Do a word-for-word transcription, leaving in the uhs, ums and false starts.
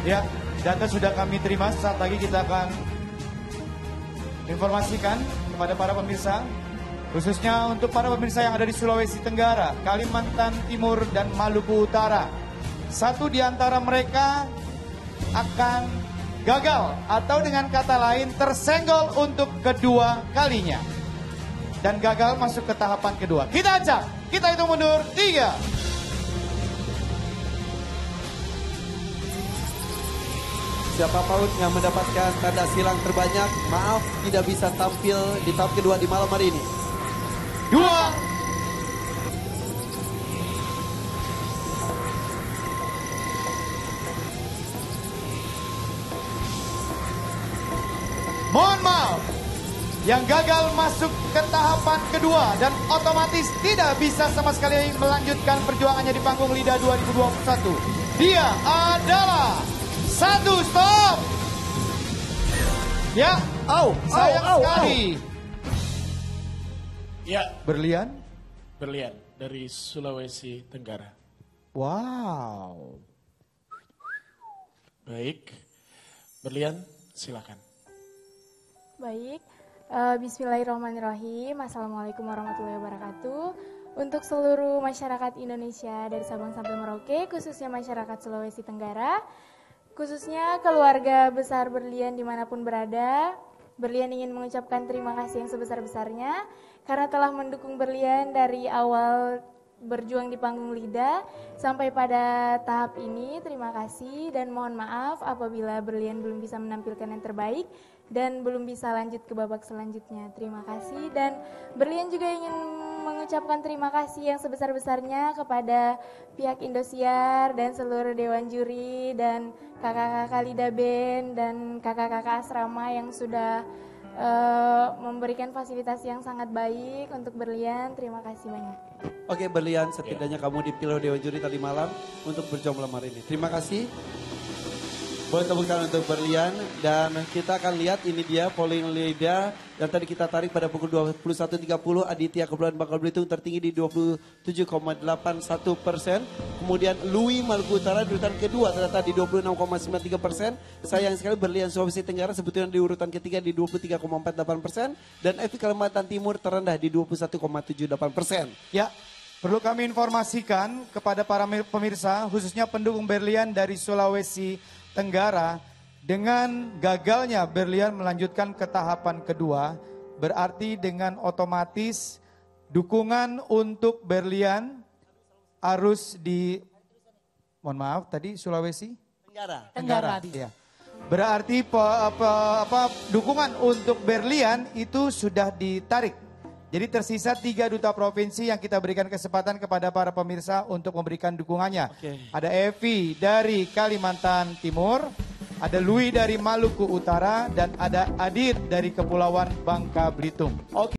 Ya, data sudah kami terima. Saat lagi kita akan informasikan kepada para pemirsa, khususnya untuk para pemirsa yang ada di Sulawesi Tenggara, Kalimantan Timur, dan Maluku Utara. Satu di antara mereka akan gagal atau dengan kata lain tersenggol untuk kedua kalinya. Dan gagal masuk ke tahapan kedua. Kita acak, kita hitung mundur, tiga. Siapa PAUD yang mendapatkan tanda silang terbanyak, maaf tidak bisa tampil di tahap kedua di malam hari ini. Dua. Mohon maaf, yang gagal masuk ke tahapan kedua dan otomatis tidak bisa sama sekali melanjutkan perjuangannya di panggung Lida dua ribu dua puluh satu. Dia adalah satu stop. Ya, Au, sayang au, au, sekali. Ya, Berlian. Berlian dari Sulawesi Tenggara. Wow. Baik, Berlian silakan. Baik, uh, bismillahirrahmanirrahim. Assalamualaikum warahmatullahi wabarakatuh. Untuk seluruh masyarakat Indonesia dari Sabang sampai Merauke, khususnya masyarakat Sulawesi Tenggara, khususnya keluarga besar Berlian dimanapun berada, Berlian ingin mengucapkan terima kasih yang sebesar-besarnya karena telah mendukung Berlian dari awal berjuang di panggung Lida sampai pada tahap ini. Terima kasih dan mohon maaf apabila Berlian belum bisa menampilkan yang terbaik dan belum bisa lanjut ke babak selanjutnya. Terima kasih dan Berlian juga ingin mengucapkan terima kasih yang sebesar-besarnya kepada pihak Indosiar dan seluruh dewan juri dan kakak-kakak Lida Band dan kakak-kakak asrama yang sudah uh, memberikan fasilitas yang sangat baik untuk Berlian. Terima kasih banyak. Oke Berlian, setidaknya kamu dipilih dewan juri tadi malam untuk berjuang malam hari ini. Terima kasih. Boleh tepuk tangan untuk Berlian dan kita akan lihat ini dia polling Lida yang tadi kita tarik pada pukul dua puluh satu tiga puluh. Aditya Kepulauan Bangka Belitung tertinggi di dua puluh tujuh koma delapan satu persen. Kemudian Lui Maluku Utara di urutan kedua ternyata di dua puluh enam koma sembilan tiga persen. Sayang sekali Berlian Sulawesi Tenggara sebetulnya di urutan ketiga di dua puluh tiga koma empat delapan persen. Dan Evi Kalimantan Timur terendah di dua puluh satu koma tujuh delapan persen. Ya, perlu kami informasikan kepada para pemirsa, khususnya pendukung Berlian dari Sulawesi Tenggara, dengan gagalnya Berlian melanjutkan ke tahapan kedua, berarti dengan otomatis dukungan untuk Berlian harus di, mohon maaf tadi Sulawesi Tenggara. Tenggara, ya. Berarti pe, pe, apa, dukungan untuk Berlian itu sudah ditarik. Jadi tersisa tiga duta provinsi yang kita berikan kesempatan kepada para pemirsa untuk memberikan dukungannya. Oke. Ada Evi dari Kalimantan Timur, ada Lui dari Maluku Utara, dan ada Adit dari Kepulauan Bangka Belitung. Oke.